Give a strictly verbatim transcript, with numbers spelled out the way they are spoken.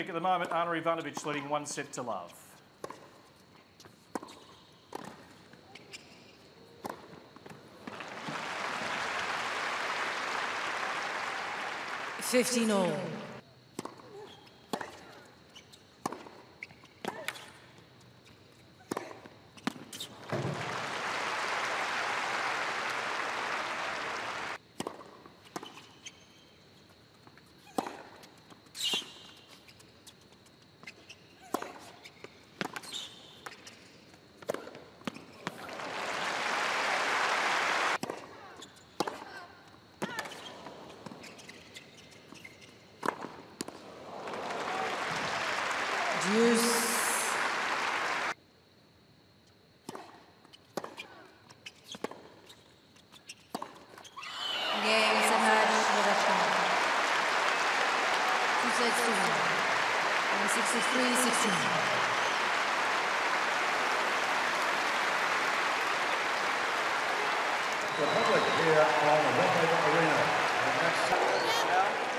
At the moment, Ana Ivanovic leading one set to love. fifteen all. Deuce. Game is a match with a point. Two sets to one. sixty-three sixteen. The public here on the one-way arena.